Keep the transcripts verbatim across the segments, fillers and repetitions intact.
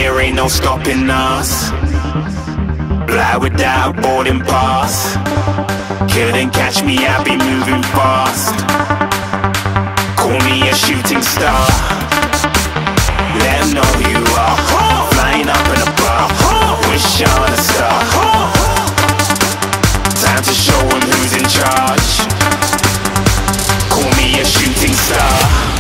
there ain't no stopping us. Fly without a boarding pass. Couldn't catch me, I be moving fast. Call me a shooting star. Let 'em know who you are. Flying up in a bar. Wish on a star. Time to show 'em who's in charge. Call me a shooting star.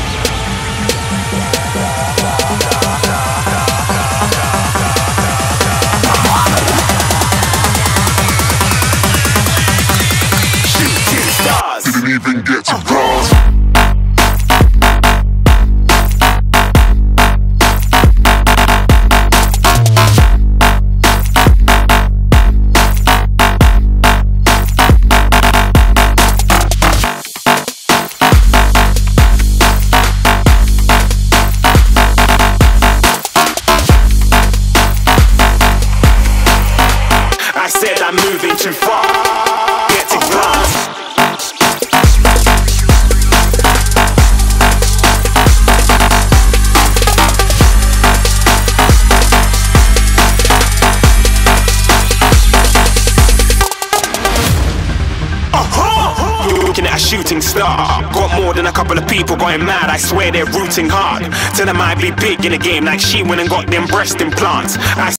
Didn't even get to cross. I said I'm moving too far. Get to class. Looking at a shooting star. Got more than a couple of people going mad. I swear they're rooting hard. Tell them I be big in the game like she went and got them breast implants. I